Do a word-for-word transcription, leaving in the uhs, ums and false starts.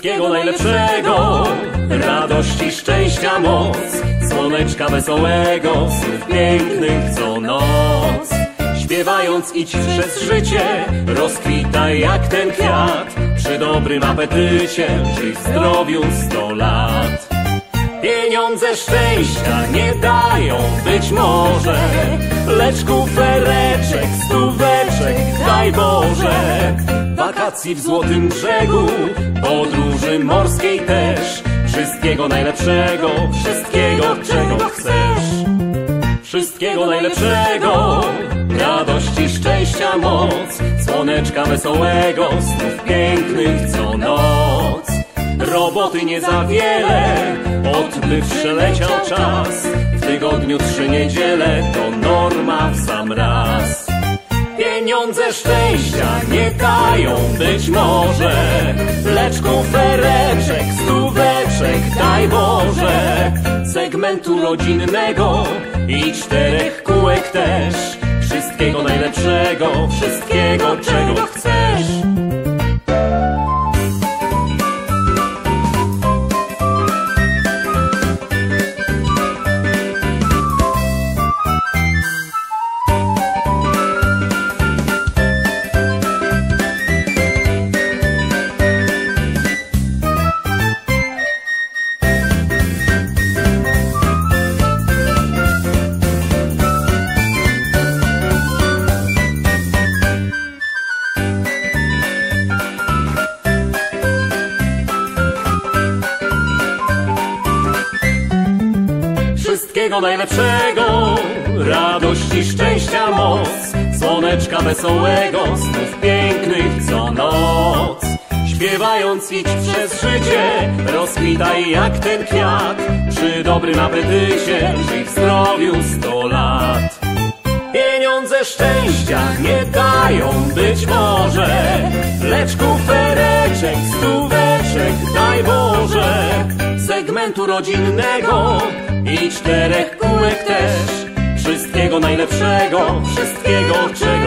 Wszystkiego najlepszego, radości, szczęścia moc, słoneczka wesołego, słów pięknych co noc. Śpiewając idź przez życie, rozkwitaj jak ten kwiat, przy dobrym apetycie żyj w zdrowiu sto lat. Pieniądze szczęścia nie dają być może, lecz kufereczek, stóweczek, daj Boże. Wakacji w Złotym Brzegu, podróży morskiej też, wszystkiego najlepszego, wszystkiego czego chcesz. Wszystkiego najlepszego, radości, szczęścia moc, słoneczka wesołego, snów pięknych co noc. Roboty nie za wiele, odbyw przeleciał czas, w tygodniu trzy niedziele to norma w sam raz. Pieniądze szczęścia nie dają być może, lecz kufereczek, stóweczek, daj Boże. Segmentu rodzinnego i czterech kółek też, wszystkiego najlepszego, wszystkiego czego chcesz. Wszystkiego najlepszego, radości, szczęścia moc, słoneczka wesołego, snów pięknych co noc. Śpiewając idź przez życie, rozkwitaj jak ten kwiat, przy dobrym apetycie żyj w zdrowiu sto lat. Pieniądze szczęścia nie dają być może, lecz kufereczek, stóweczek, daj Boże. Segmentu rodzinnego i czterech kółek też, wszystkiego najlepszego, wszystkiego czego